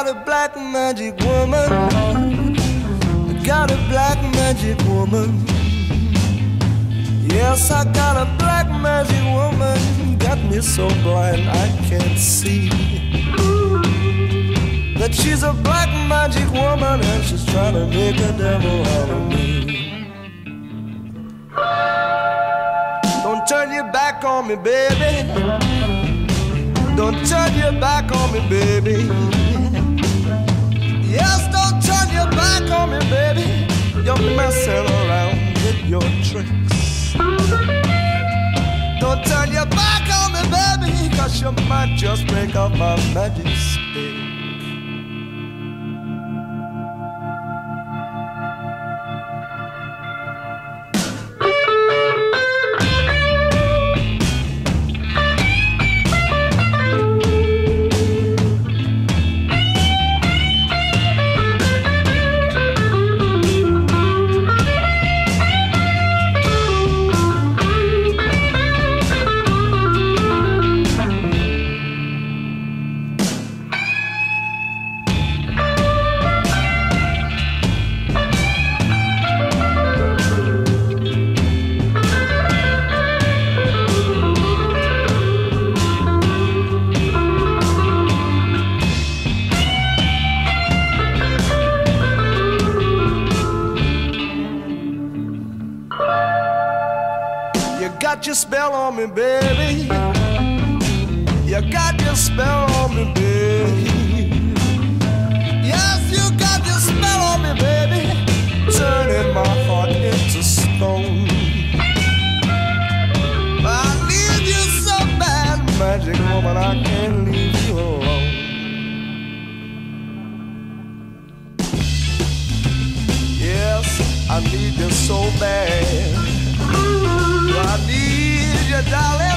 got a black magic woman. Got a black magic woman. Yes, I got a black magic woman. Got me so blind I can't see that she's a black magic woman and she's trying to make a devil out of me. Don't turn your back on me, baby. Don't turn your back on me, baby. Yes, don't turn your back on me, baby. You're messing around with your tricks. Don't turn your back on me, baby, 'cause you might just break up my magic spell. You got your spell on me, baby. You got your spell on me, baby. Yes, you got your spell on me, baby. Turning my heart into stone. I need you so bad, magic woman, I can't leave you alone. Yes, I need you so bad. I need you, darling.